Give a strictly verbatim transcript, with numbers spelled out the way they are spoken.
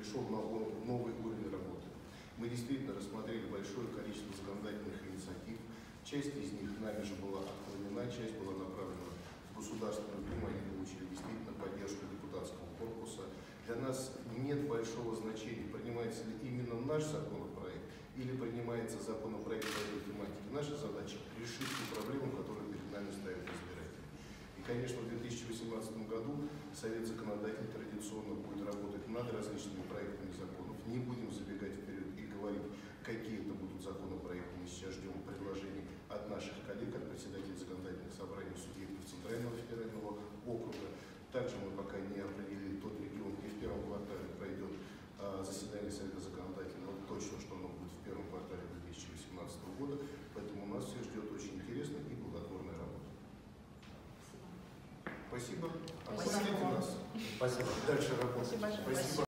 перешел на новый уровень работы. Мы действительно рассмотрели большое количество законодательных инициатив. Часть из них нами же была отклонена, часть была направлена в Государственную Думу, они получили действительно поддержку депутатского корпуса. Для нас нет большого значения, принимается ли именно наш законопроект или принимается законопроект по этой тематике. Наша задача – решить ту проблему, которую перед нами ставят избиратели. И, конечно, в две тысячи восемнадцатом году Совет законодателей традиционно будет работать над различными проектами законов. Не будем забегать вперед и говорить, какие это будут законопроекты. Мы сейчас ждем предложений от наших коллег, от председателей законодательных собраний субъектов Центрального федерального округа. Также мы пока не определили тот регион, где в первом квартале пройдет а, заседание Совета законодателей, но точно, что оно будет в первом квартале две тысячи восемнадцатого года. Поэтому нас всех ждет очень интересная и плодотворная работа. Спасибо. Отпустите нас. Спасибо. Дальше работать. Спасибо. Спасибо.